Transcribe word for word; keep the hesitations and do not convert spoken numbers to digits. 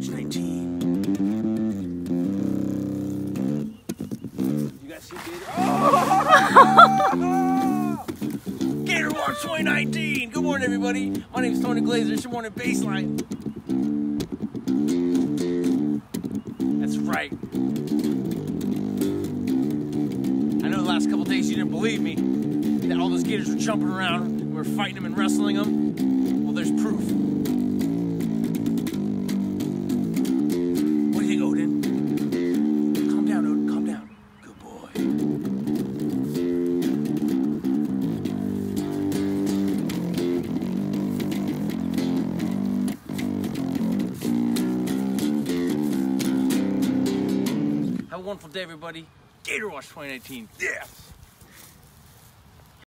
Watch nineteen. You guys see Gator? Oh! Gator Watch twenty nineteen. Good morning, everybody. My name is Tony Glazer. It's your morning Bassline. That's right. I know the last couple days you didn't believe me that all those gators were jumping around. We were fighting them and wrestling them. Well, there's proof. What do you think, Odin? Calm down, Odin. Calm down. Good boy. Have a wonderful day, everybody. Gator Watch twenty nineteen. Yeah.